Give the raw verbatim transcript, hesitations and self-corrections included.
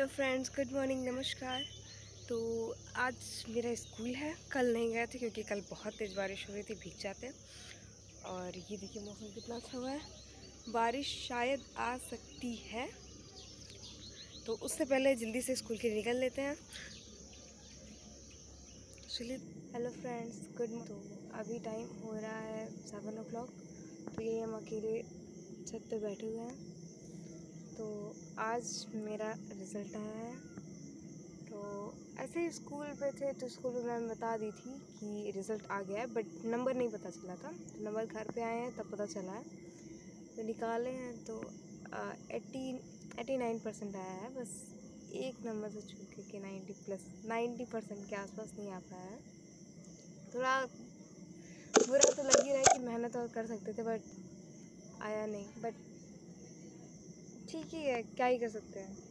Hello friends, good morning, नमस्कार। तो आज मेरा स्कूल है। कल नहीं गए थे क्योंकि कल बहुत तेज़ बारिश हो रही थी, भीग जाते। और ये देखिए मौसम कितना अच्छा हुआ है, बारिश शायद आ सकती है, तो उससे पहले जल्दी से स्कूल के निकल लेते हैं। चलिए। Hello friends, good. तो अभी टाइम हो रहा है सेवन ओ क्लॉक। तो ये हम अकेले छत पे बैठे हुए हैं। तो आज मेरा रिज़ल्ट आया है। तो ऐसे ही स्कूल पे थे तो स्कूल में मैम बता दी थी कि रिज़ल्ट आ गया है, बट नंबर नहीं पता चला था। तो नंबर घर पे आए हैं तब पता चला है। तो निकाले हैं तो एट्टी एटी नाइन परसेंट आया है। बस एक नंबर से चूक के नाइन्टी प्लस नाइन्टी परसेंट के आसपास नहीं आ पाया है। थोड़ा बुरा तो लग ही रहा है कि मेहनत और कर सकते थे, बट आया नहीं। बट ठीक ही है, क्या ही कर सकते हैं।